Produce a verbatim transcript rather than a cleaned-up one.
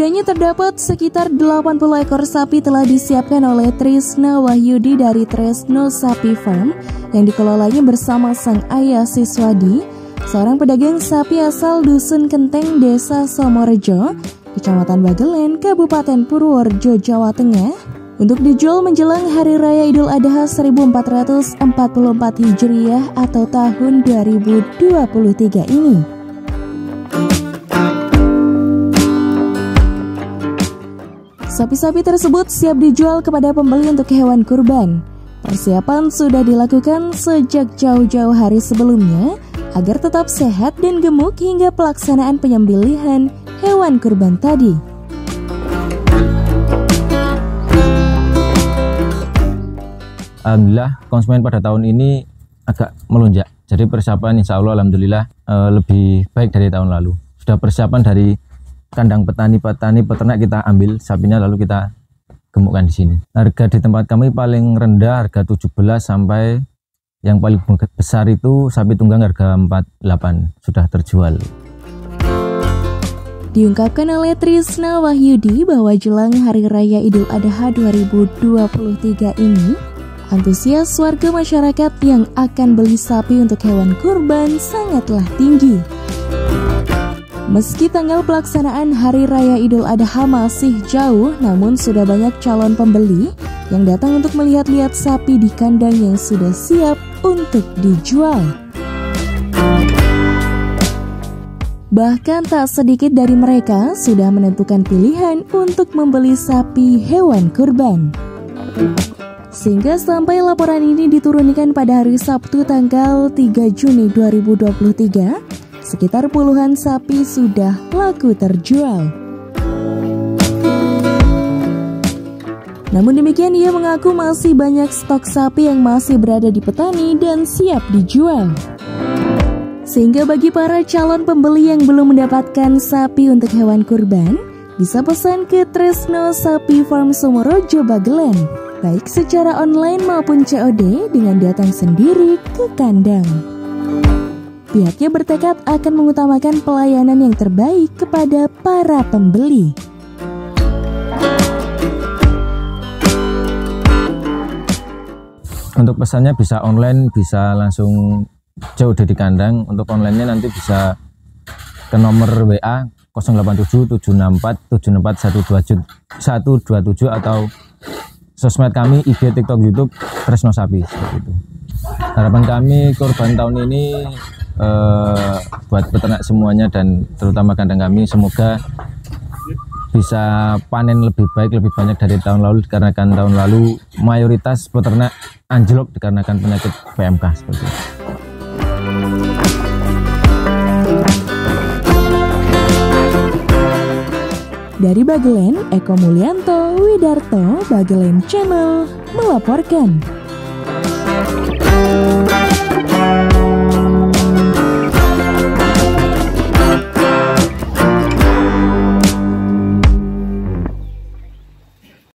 Setidaknya terdapat sekitar delapan puluh ekor sapi telah disiapkan oleh Trisna Wahyudi dari Tresno Sapi Farm yang dikelolanya bersama sang ayah Siswadi, seorang pedagang sapi asal Dusun Kenteng, Desa Somorejo, Kecamatan Bagelen, Kabupaten Purworejo, Jawa Tengah, untuk dijual menjelang Hari Raya Idul Adha seribu empat ratus empat puluh empat Hijriah atau tahun dua ribu dua puluh tiga ini. Sapi-sapi tersebut siap dijual kepada pembeli untuk hewan kurban. Persiapan sudah dilakukan sejak jauh-jauh hari sebelumnya agar tetap sehat dan gemuk hingga pelaksanaan penyembelihan hewan kurban tadi. Alhamdulillah konsumen pada tahun ini agak melonjak. Jadi persiapan insya Allah alhamdulillah e, lebih baik dari tahun lalu. Sudah persiapan dari kandang petani-petani peternak kita ambil sapinya lalu kita gemukkan di sini. Harga di tempat kami paling rendah harga tujuh belas sampai yang paling besar itu sapi tunggang harga empat puluh delapan sudah terjual. Diungkapkan oleh Trisna Wahyudi bahwa jelang Hari Raya Idul Adha dua ribu dua puluh tiga ini, antusias warga masyarakat yang akan beli sapi untuk hewan kurban sangatlah tinggi. Meski tanggal pelaksanaan Hari Raya Idul Adha masih jauh, namun sudah banyak calon pembeli yang datang untuk melihat-lihat sapi di kandang yang sudah siap untuk dijual. Bahkan tak sedikit dari mereka sudah menentukan pilihan untuk membeli sapi hewan kurban. Sehingga sampai laporan ini diturunkan pada hari Sabtu tanggal tiga Juni dua ribu dua puluh tiga, sekitar puluhan sapi sudah laku terjual. Namun demikian ia mengaku masih banyak stok sapi yang masih berada di petani dan siap dijual. Sehingga bagi para calon pembeli yang belum mendapatkan sapi untuk hewan kurban, bisa pesan ke Tresno Sapi Farm Somorejo Bagelen, baik secara online maupun C O D dengan datang sendiri ke kandang. Pihaknya bertekad akan mengutamakan pelayanan yang terbaik kepada para pembeli. Untuk pesannya bisa online, bisa langsung C O D di kandang. Untuk online-nya nanti bisa ke nomor W A nol delapan tujuh tujuh enam empat tujuh enam empat satu dua tujuh atau sosmed kami I G, TikTok, YouTube Tresno Sapi seperti itu. Harapan kami kurban tahun ini Uh, buat peternak semuanya dan terutama kandang kami semoga bisa panen lebih baik, lebih banyak dari tahun lalu, dikarenakan tahun lalu mayoritas peternak anjlok dikarenakan penyakit P M K seperti itu. Dari Bagelen, Eko Mulyanto Widarto, Bagelen Channel melaporkan.